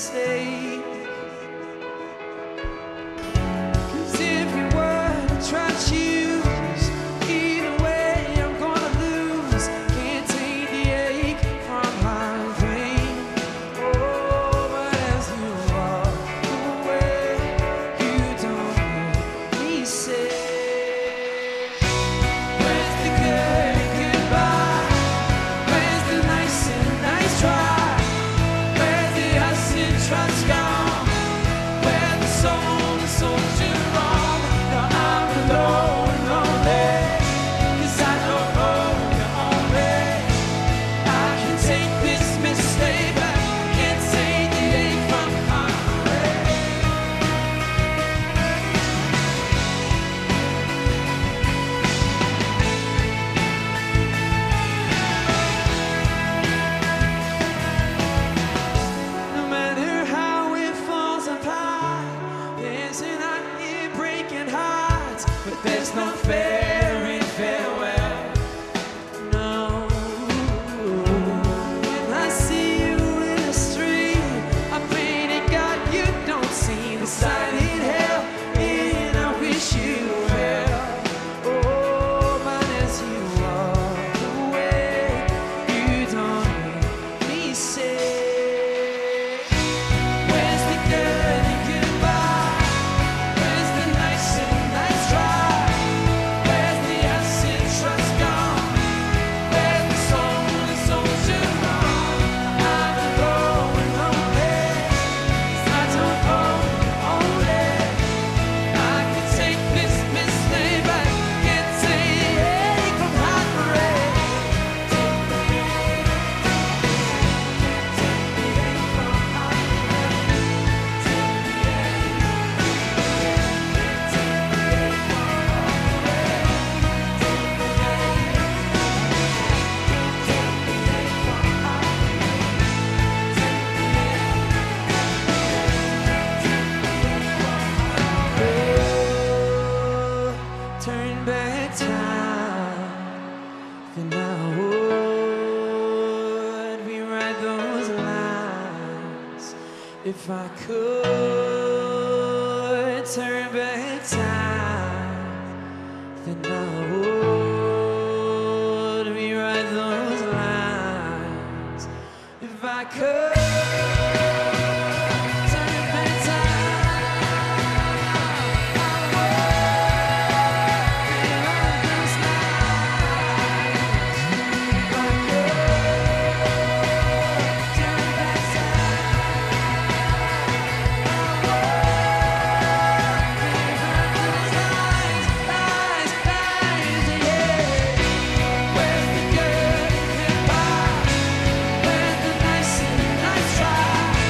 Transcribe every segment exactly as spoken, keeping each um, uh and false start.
mistake. 'Cause if you were to try to choose, either way I'm gonna lose. Can't take the ache from my pain. Oh, but as you walk away, you don't hear me say, where's the good and goodbye? Where's the nice and nice try? Where's the us and trust gone? Where's the soul and soldier wrong? Now I'm alone and lonely, 'cause I don't know you only. I can take this mistake, but I can't take the ache from my heart. No matter how it falls apart, there's an art in breaking hearts, but there's no fair in farewell. No. When I see you in the street, I pray to God you don't see the sign in hell, and I wish you well. Oh, but as you walk away, you don't hear me say, where's the good and goodbye? Where's the nice and nice try? Where's the us and trust gone? Where's the soul and soldier wrong? I'm alone and lonely, 'cause I don't know you only. I can take this mistake, but I can't take the ache from heartbreak. Take the ache, take the ache from heartbreak. Take the ache, take the ache from heartbreak. Take the ache, take the ache from heartbreak. Take the ache, turn back time, then I would rewrite those lines. If I could turn back time, then I would rewrite those lines. If I could turn back time, I would rewrite those lines. If I could turn back time, I would rewrite those lines, lines, lines, yeah. Where's the good and goodbye? Where's the nice and nice try?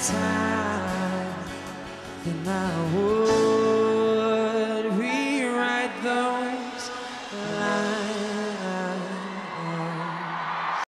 time than I would.